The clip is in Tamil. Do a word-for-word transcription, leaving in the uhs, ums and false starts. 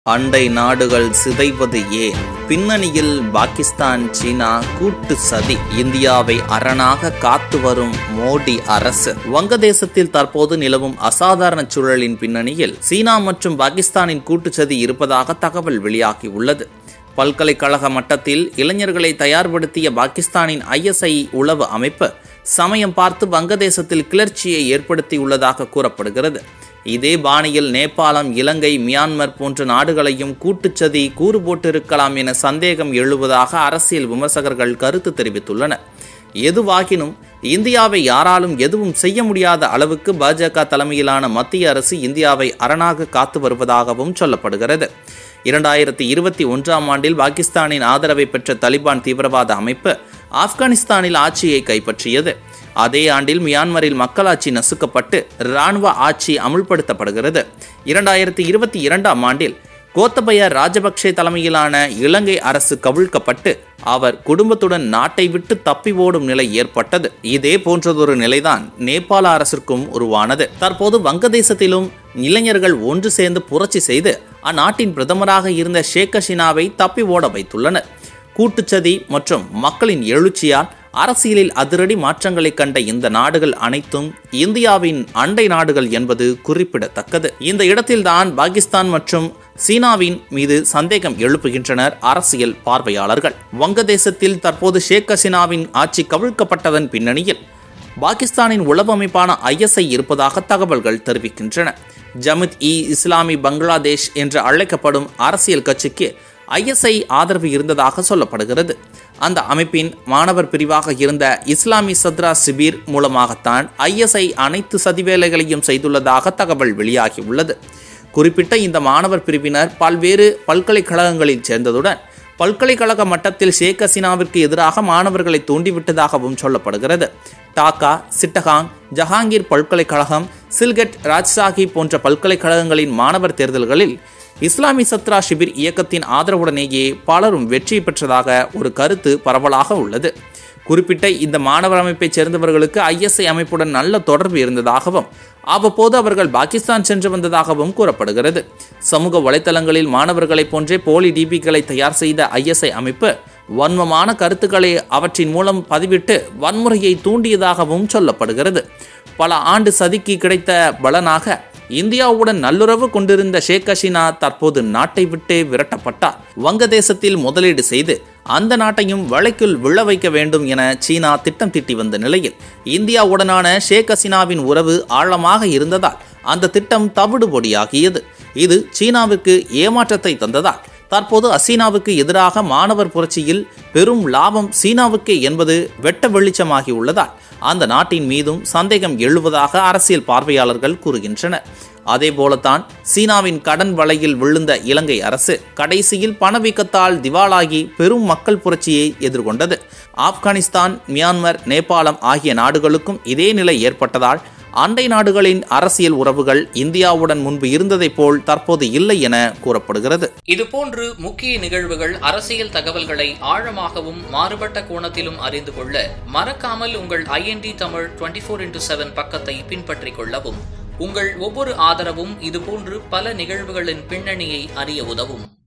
அண்டை நாடுகள் சிதைவது ஏன்? பின்னணியில் பாகிஸ்தான், சீனா கூட்டு சதி. இந்தியாவை அரணாக காத்து வரும் மோடி அரசு. வங்கதேசத்தில் தற்போது நிலவும் அசாதாரண சூழலின் பின்னணியில் சீனா மற்றும் பாகிஸ்தானின் கூட்டு சதி இருப்பதாக தகவல் வெளியாகியுள்ளது. பல்கலைக்கழக மட்டத்தில் இளைஞர்களை தயார்படுத்திய பாகிஸ்தானின் ஐ எஸ் ஐ உளவு அமைப்பு சமயம் பார்த்து வங்கதேசத்தில் கிளர்ச்சியை ஏற்படுத்தியுள்ளதாக கூறப்படுகிறது. இதே பாணியில் நேபாளம், இலங்கை, மியான்மர் போன்ற நாடுகளையும் கூட்டுச்சதி கூறு போட்டிருக்கலாம் என சந்தேகம் எழுவதாக அரசியல் விமர்சகர்கள் கருத்து தெரிவித்துள்ளனர். எதுவாகினும் இந்தியாவை யாராலும் எதுவும் செய்ய முடியாத அளவுக்கு பாஜக தலைமையிலான மத்திய அரசு இந்தியாவை அரணாக காத்து வருவதாகவும் சொல்லப்படுகிறது. இரண்டாயிரத்தி இருபத்தி ஒன்றாம் ஆண்டில் பாகிஸ்தானின் ஆதரவை பெற்ற தலிபான் தீவிரவாத அமைப்பு ஆப்கானிஸ்தானில் ஆட்சியை கைப்பற்றியது. அதே ஆண்டில் மியான்மரில் மக்களாட்சி நசுக்கப்பட்டு இராணுவ ஆட்சி அமுல்படுத்தப்படுகிறது. இரண்டாயிரத்தி இருபத்தி இரண்டாம் ஆண்டில் கோத்தபய ராஜபக்சே தலைமையிலான இலங்கை அரசு கவிழ்க்கப்பட்டு அவர் குடும்பத்துடன் நாட்டை விட்டு தப்பி ஓடும் நிலை ஏற்பட்டது. இதே போன்றதொரு நிலைதான் நேபாள அரசிற்கும் உருவானது. தற்போது வங்கதேசத்திலும் இளைஞர்கள் ஒன்று சேர்ந்து புரட்சி செய்து அந்நாட்டின் பிரதமராக இருந்த ஷேக் ஹசீனாவை தப்பி ஓட வைத்துள்ளனர். கூட்டுச்சதி மற்றும் மக்களின் எழுச்சியால் அரசியலில் அதிரடி மாற்றங்களை கண்ட இந்த நாடுகள் அனைத்தும் இந்தியாவின் அண்டை நாடுகள் என்பது குறிப்பிடத்தக்கது. இந்த இடத்தில்தான் பாகிஸ்தான் மற்றும் சீனாவின் மீது சந்தேகம் எழுப்புகின்றனர் அரசியல் பார்வையாளர்கள். வங்கதேசத்தில் தற்போது ஷேக் ஹசீனாவின் ஆட்சி கவிழ்க்கப்பட்டதன் பின்னணியில் பாகிஸ்தானின் உளவு அமைப்பான ஐ எஸ் ஐ இருப்பதாக தகவல்கள் தெரிவிக்கின்றன. ஜமித் இ இஸ்லாமி பங்களாதேஷ் என்று அழைக்கப்படும் அரசியல் கட்சிக்கு ஐ எஸ் ஐ ஆதரவு இருந்ததாக சொல்லப்படுகிறது. அந்த அமைப்பின் மாணவர் பிரிவாக இருந்த இஸ்லாமி சத்ரா சிபீர் மூலமாகத்தான் ஐ எஸ் ஐ அனைத்து சதிவேலைகளையும் செய்துள்ளதாக தகவல் வெளியாகியுள்ளது. குறிப்பிட்ட இந்த மாணவர் பிரிவினர் பல்வேறு பல்கலைக்கழகங்களில் சேர்ந்ததுடன் பல்கலைக்கழக மட்டத்தில் ஷேக் ஹசீனாவிற்கு எதிராக மாணவர்களை தூண்டிவிட்டதாகவும் சொல்லப்படுகிறது. டாக்கா, சிட்டகாங், ஜஹாங்கீர் பல்கலைக்கழகம், சில்கட், ராஜ்சாஹி போன்ற பல்கலைக்கழகங்களின் மாணவர் தேர்தல்களில் இஸ்லாமி சத்ரா ஷிபிர் இயக்கத்தின் ஆதரவுடனேயே பலரும் வெற்றி பெற்றதாக ஒரு கருத்து பரவலாக உள்ளது. குறிப்பிட்ட இந்த மாணவர் அமைப்பைச் சேர்ந்தவர்களுக்கு ஐ எஸ் ஐ அமைப்புடன் நல்ல தொடர்பு இருந்ததாகவும் அவ்வப்போது அவர்கள் பாகிஸ்தான் சென்று வந்ததாகவும் கூறப்படுகிறது. சமூக வலைதளங்களில் மாணவர்களைப் போன்றே போலி டிபிக்களை தயார் செய்த ஐ எஸ் ஐ அமைப்பு வன்மமான கருத்துக்களை அவற்றின் மூலம் பதிவிட்டு வன்முறையை தூண்டியதாகவும் சொல்லப்படுகிறது. பல ஆண்டு சதிக்கு கிடைத்த பலனாக இந்தியாவுடன் நல்லுறவு கொண்டிருந்த ஷேக் ஹசீனா தற்போது நாட்டை விட்டே விரட்டப்பட்டார். வங்கதேசத்தில் முதலீடு செய்து அந்த நாட்டையும் வலைக்குள் விழ வைக்க வேண்டும் என சீனா திட்டம் தீட்டி வந்த நிலையில் இந்தியாவுடனான ஷேக் ஹசீனாவின் உறவு ஆழமாக இருந்ததால் அந்த திட்டம் தவிடுபொடியாகியது. இது சீனாவுக்கு ஏமாற்றத்தை தந்ததால் தற்போது ஹசீனாவுக்கு எதிராக மாணவர் புரட்சியில் பெரும் லாபம் சீனாவுக்கே என்பது வெட்ட வெளிச்சமாகி உள்ளதால் அந்த நாட்டின் மீதும் சந்தேகம் எழுவதாக அரசியல் பார்வையாளர்கள் கூறுகின்றனர். அதே போலத்தான் சீனாவின் கடன் வலையில் விழுந்த இலங்கை அரசு கடைசியில் பணவீக்கத்தால் திவாலாகி பெரும் மக்கள் புரட்சியை எதிர்கொண்டது. ஆப்கானிஸ்தான், மியான்மர், நேபாளம் ஆகிய நாடுகளுக்கும் இதே நிலை ஏற்பட்டதால் அண்டை நாடுகளின் அரசியல் உறவுகள் இந்தியாவுடன் முன்பு இருந்ததைப் போல் தற்போது இல்லை என கூறப்படுகிறது. இதுபோன்று முக்கிய நிகழ்வுகள், அரசியல் தகவல்களை ஆழமாகவும் மாறுபட்ட கோணத்திலும் அறிந்து கொள்ள மறக்காமல் உங்கள் ஐ என் டி தமிழ் இருபத்தி நான்கு இன்டு ஏழு பக்கத்தை பின்பற்றிக் கொள்ளவும். உங்கள் ஒவ்வொரு ஆதரவும் இதுபோன்று பல நிகழ்வுகளின் பின்னணியை அறிய உதவும்.